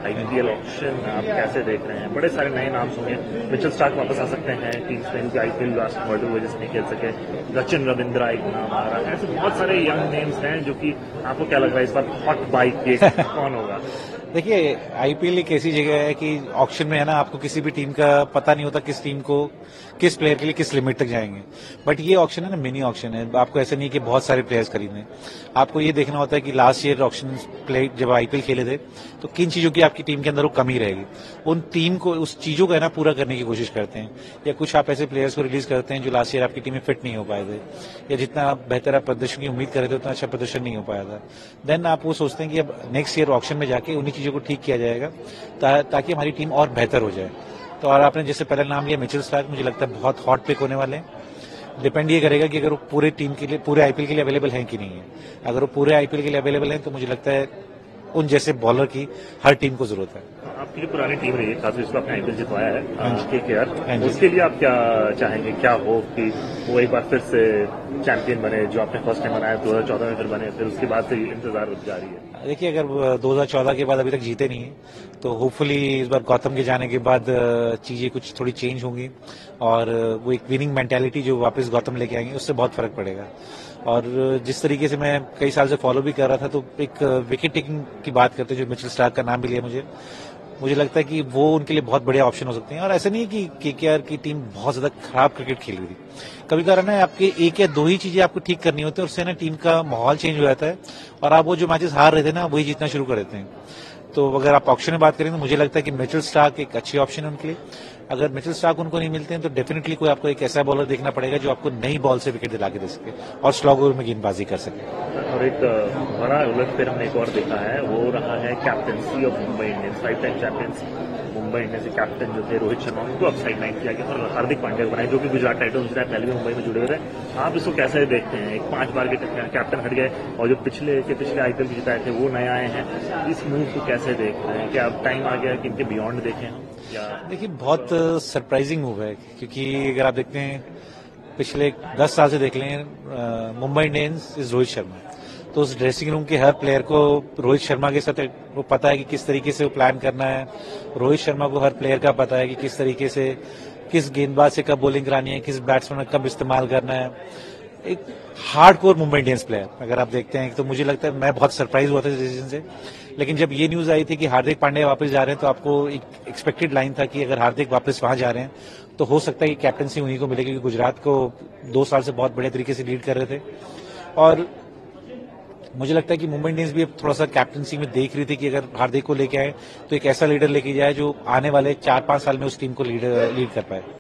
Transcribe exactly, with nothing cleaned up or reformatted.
IPL option आप कैसे देख रहे हैं? बड़े सारे नए नाम होंगे। मिचेल स्टार्क वापस आ सकते हैं टीम्स में, आईपीएल लास्ट वर्ल्ड वजह से नहीं खेल सके। सचिन रविंद्रा एक नाम आ रहा है। ऐसे बहुत सारे यंग नेम्स हैं जो कि आपको क्या लग रहा है इस बार हॉट बाइक ये कौन होगा? देखिए, आईपीएल एक ऐसी जगह है कि ऑक्शन में है ना, आपको किसी भी टीम का पता नहीं होता किस टीम को किस प्लेयर के लिए किस लिमिट तक जाएंगे। बट ये ऑक्शन है ना, मिनी ऑक्शन है। आपको ऐसा नहीं है कि बहुत सारे प्लेयर्स खरीदने। आपको ये देखना होता है कि लास्ट ईयर ऑक्शन प्ले जब आईपीएल खेले थे तो किन चीजों की आपकी टीम के अंदर वो कमी रहेगी, उन टीम को उस चीजों को है ना पूरा करने की कोशिश करते हैं। या कुछ आप ऐसे प्लेयर्स को रिलीज करते हैं जो लास्ट ईयर आपकी टीम में फिट नहीं हो पाए थे, या जितना आप बेहतर आप प्रदर्शन की उम्मीद कर रहे थे उतना अच्छा प्रदर्शन नहीं हो पाया था। देन आप वो सोचते हैं कि अब नेक्स्ट ईयर ऑक्शन में जाके उन्हीं चीजों को ठीक किया जाएगा ता, ताकि हमारी टीम और बेहतर हो जाए। तो और आपने जैसे पहले नाम लिया मिचेल स्टार्क, मुझे लगता है बहुत हॉट पिक होने वाले हैं। डिपेंड ये करेगा कि अगर वो पूरे टीम के लिए पूरे आईपीएल के लिए अवेलेबल हैं कि नहीं है। अगर वो पूरे आईपीएल के लिए अवेलेबल हैं तो मुझे लगता है उन जैसे बॉलर की हर टीम को जरूरत है। आपके लिए पुरानी टीम रही है, खासकर इसको आपने आईपीएल जितवाया है केकेआर, उसके लिए आप क्या चाहेंगे, क्या हो कि वो एक बार फिर से चैंपियन बने जो आपने फर्स्ट टाइम बनाया दो हजार चौदह में, फिर बने, फिर उसके बाद से इंतजार जारी है? देखिए, अगर दो हजार चौदह के बाद अभी तक जीते नहीं है तो होपफुली इस बार गौतम के जाने के बाद चीजें कुछ थोड़ी चेंज होंगी और वो एक विनिंग मेंटालिटी जो वापस गौतम लेके आएंगे उससे बहुत फर्क पड़ेगा। और जिस तरीके से मैं कई साल से फॉलो भी कर रहा था तो एक विकेट टेकिंग की बात करते जो मिचेल स्टार्क का नाम भी लिया, मुझे मुझे लगता है कि वो उनके लिए बहुत बढ़िया ऑप्शन हो सकते हैं। और ऐसा नहीं है कि केकेआर की टीम बहुत ज्यादा खराब क्रिकेट खेल रही थी। कभी कभार ना आपके एक या दो ही चीजें आपको ठीक करनी होती है, उससे ना टीम का माहौल चेंज हो जाता है और आप वो जो मैचेस हार रहे थे ना वही जीतना शुरू कर देते हैं। तो अगर आप ऑप्शन में बात करें तो मुझे लगता है कि मिचेल स्टार्क एक अच्छी ऑप्शन है उनके लिए। अगर मिचेल स्टार्क उनको नहीं मिलते हैं तो डेफिनेटली कोई आपको एक ऐसा बॉलर देखना पड़ेगा जो आपको नई बॉल से विकेट दिला के दे सके और स्लॉग ओवर में गेंदबाजी कर सके। और एक बड़ा उलट फिर हमने एक और देखा है, वो रहा है captaincy of Mumbai Indians. Five time champions Mumbai Indians के कैप्टन जो थे रोहित शर्मा, उनको अब साइड लाइन किया गया और हार्दिक पांड्या बनाए जो कि गुजरात टाइटंस से पहले भी मुंबई में जुड़े हुए थे। आप इसको कैसे देखते हैं? एक पांच बार के कैप्टन हट गए और जो पिछले के पिछले आईपीएल भी जिताए थे वो नए आए हैं। इस मूव को कैसे देख रहे हैं? क्या अब टाइम आ गया कि इनके बियॉन्ड देखें हम? देखिए, बहुत सरप्राइजिंग मूव है क्योंकि अगर आप देखते हैं पिछले दस साल से देख लें मुंबई इंडियंस इज रोहित शर्मा। तो उस ड्रेसिंग रूम के हर प्लेयर को रोहित शर्मा के साथ वो पता है कि किस तरीके से वो प्लान करना है। रोहित शर्मा को हर प्लेयर का पता है कि किस तरीके से किस गेंदबाज से कब बॉलिंग करानी है, किस बैट्समैन का कब इस्तेमाल करना है। एक हार्डकोर मुंबई इंडियंस प्लेयर अगर आप देखते हैं तो मुझे लगता है मैं बहुत सरप्राइज हुआ था इस डिसीजन से। लेकिन जब ये न्यूज आई थी कि हार्दिक पांड्या वापस जा रहे हैं तो आपको एक एक्सपेक्टेड लाइन था कि अगर हार्दिक वापस वहां जा रहे हैं तो हो सकता है कि कैप्टनसी उन्हीं को मिलेगी, क्योंकि गुजरात को दो साल से बहुत बढ़िया तरीके से लीड कर रहे थे। और मुझे लगता है कि मुंबई इंडियंस भी अब थोड़ा सा कैप्टनसी में देख रही थी कि अगर हार्दिक को लेके आए तो एक ऐसा लीडर लेके जाए जो आने वाले चार पांच साल में उस टीम को लीड लीड कर पाए।